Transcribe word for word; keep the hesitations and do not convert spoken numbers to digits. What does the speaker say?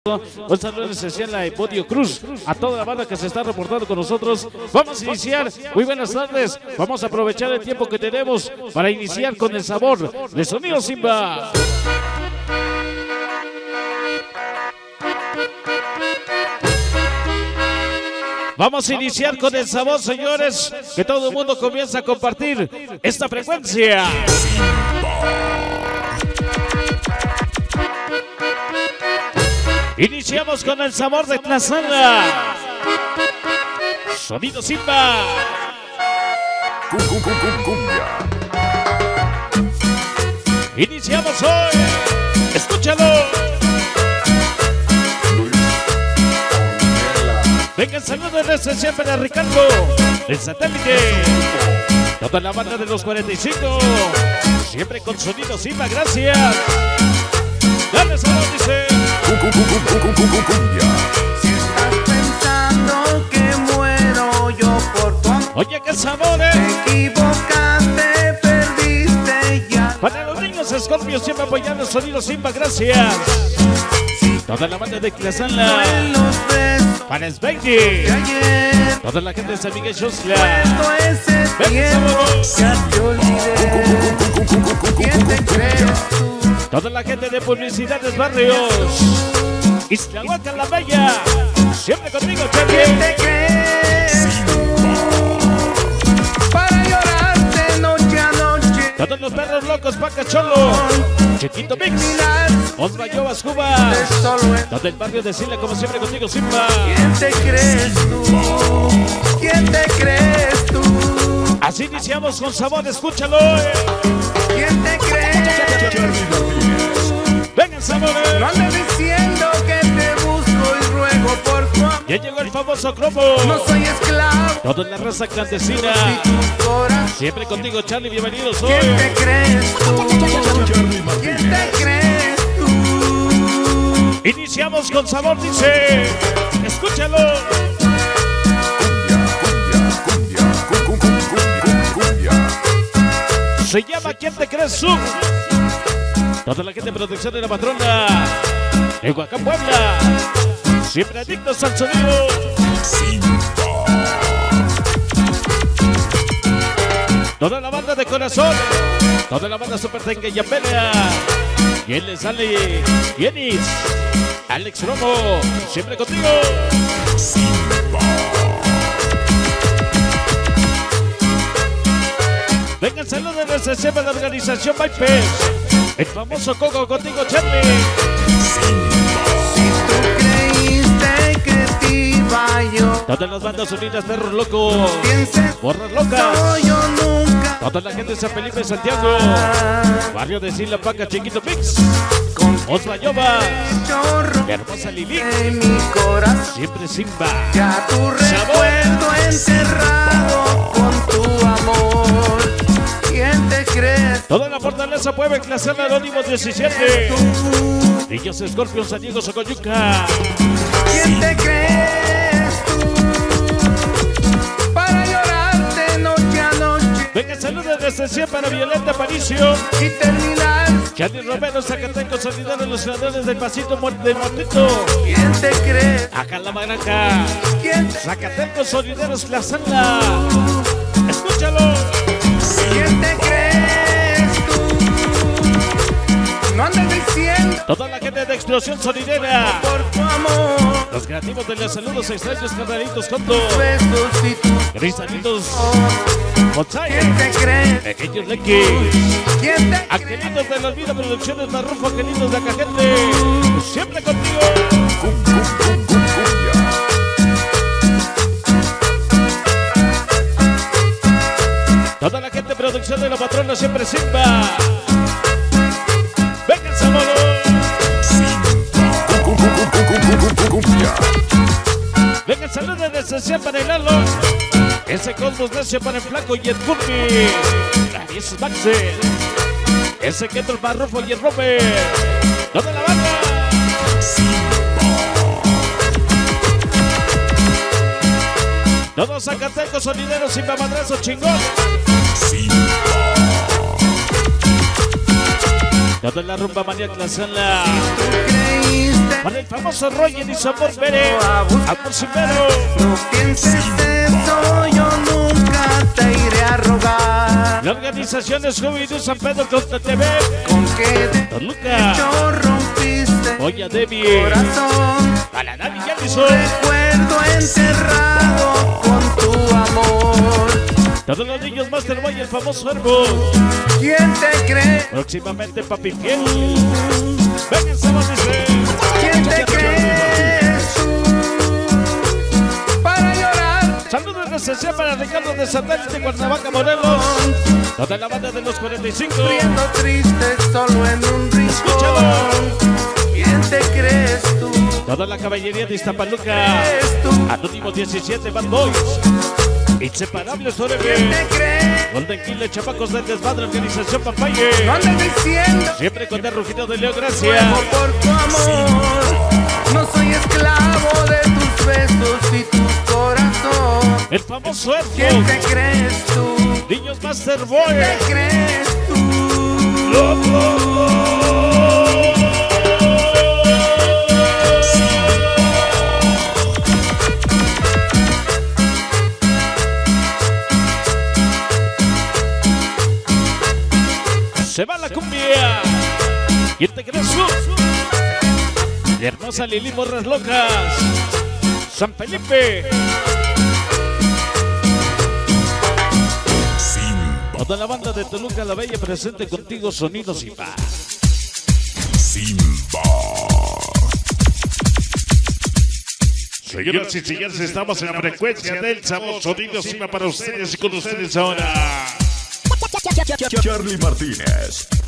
Un saludo especial a Evodio Cruz, a toda la banda que se está reportando con nosotros. Vamos a iniciar, muy buenas tardes. Vamos a aprovechar el tiempo que tenemos para iniciar con el sabor de Sonido Simba. Vamos a iniciar con el sabor, señores, que todo el mundo comienza a compartir esta frecuencia. Iniciamos con el sabor de Tlazala. Sonido Simba. Iniciamos hoy. Escúchalo. Venga el saludo de especial para Ricardo, el satélite. Toda la banda de los cuarenta y cinco. Siempre con Sonido Simba, gracias. Dale salud, dice. Si estás pensando que muero yo por tu amor, oye, qué sabor, eh. te equivocaste, perdiste ya. Para los niños Scorpio siempre apoyando Sonido Simba, gracias. Toda la banda de Tlazala. En los besos Para de Svendy. ayer, Toda la gente de San Miguel Xosla. todo ese tiempo ya te olvidé. ¿Quién te crees tú? Toda la gente de Publicidades Barrios. Iztlahuaca la Bella. Siempre conmigo, ¿Quién Charlie. te crees tú? Para llorarte noche a noche. Todos los perros locos, Paca Cholo. Chiquito Mix. Osva Yovas Cuba. Solo es. Todo el barrio de Sila, como siempre contigo, Simba. ¿Quién te crees tú? ¿Quién te crees tú? Así iniciamos con sabor, escúchalo. ¿Quién te crees? Venga el sabor. No andes diciendo que te busco y ruego por tu amor. Ya llegó el famoso cromo. No soy esclavo Toda la raza clandestina. de tu corazón. Siempre contigo, Charlie, bienvenidos hoy. ¿Quién te crees tú? ¿Quién te crees tú? Iniciamos con sabor, dice. Escúchalo. Se llama ¿Quién te crees tú? Toda la gente de producción de la patrona de Huacán, Puebla. Siempre adictos al sonido. Toda la banda de corazón. Toda la banda super tengue pelea. Y él le sale Yenis. Alex Romo. Siempre contigo. Venga el saludo de nuestra jefa de la organización Viper. El famoso Coco contigo, Charlie. Si tú creíste que te iba yo, Todas las bandas unidas, perros locos. pienses Borras locas. no, yo nunca. Toda la gente de San Felipe, Santiago. Barrio de Sila, Paca, Chiquito Mix. Con Osva Yova. chorro Hermosa Lili. en mi corazón. Siempre Simba. Ya tu recuerdo encerrado con tu amor. ¿Quién te crees Toda la fortaleza Puebla, Tlazala, Anónimos diecisiete. tú? Niños Scorpio, San Diego, Socoyuca. ¿Quién te crees tú? Para llorarte noche a noche Venga, saludos desde siempre para Violeta Aparicio. y terminar. Charlie Romero, Zacatecos, Solidarios, los creadores del pasito muerte del Mortito. ¿Quién te crees? Acá en la Barranca. ¿Quién te, Zacatecos, Solidarios, Tlazala. Escúchalo. ¿Quién te crees tú? No andes diciendo Toda la gente de Explosión Sonidera. por tu amor. Los creativos de los saludos extraños, carnalitos, Condo. Besos y tu Cristalitos, ¿Quién Motzai. te crees? Pequeños Leque. ¿Quién te Angelitos de la Vida Producciones, Marrufo, Angelitos de Acajete. Siempre contigo. Toda la gente de producción de la patrona, siempre Simba. Venga el sabor. Venga el saludo de especial para el Lalo. Ese Cosmos Necio para el Flaco y el Curly. Ese es Maxel. Ese Keto, el Marrufo y el Robert. Toda la banda. Todos Zacatecos, Sonideros, Simba Madrazo, chingón. Toda la rumba maníaca la sala. Tú creíste Para el famoso Roger y su amor Pérez. Amor Cimero. no pienses eso, yo nunca te iré a rogar. La organización es Juventud San Pedro contra T V. Con que de Toluca. hecho rompiste Oye, Debbie. corazón. A la Navi ya hizo. Recuerdo encerrado con tu amor. Todos los niños Masterboy, el famoso Herbo. ¿Quién te cree? Próximamente Papi Fiel. Venga, se va a decir. ¿Quién te crees tú para llorar? Saludos de especial para Ricardo de Satélite, Cuernavaca, Morelos. Toda la banda de los cuarenta y cinco. Sufriendo triste solo en un Escúchalo. rincón. ¿Quién te crees tú? Toda la caballería de Iztapaluca. ¿Eres tú? Anónimo diecisiete, Bad Boys. Inseparables, ¿Quién Orebe. te crees? Golden Killer, Chamacos del Desmadre, Organización Papaye. No andes diciendo Siempre con el rugido de Leo, fuego gracias. por tu amor. No soy esclavo de tus besos y tu corazón. El famoso ¿Quién Herbo. te crees tú? Niños Masterboy. ¿Te crees tú? Se va la cumbia. ¿Quién te crees tú? La hermosa Lili Morras Locas. San Felipe. Toda la banda de Toluca la Bella presente contigo, Sonidos y Paz. Simba. Señoras y señores, estamos en la frecuencia del sabor. Sonidos y Paz para ustedes y con ustedes ahora. Charlie Martínez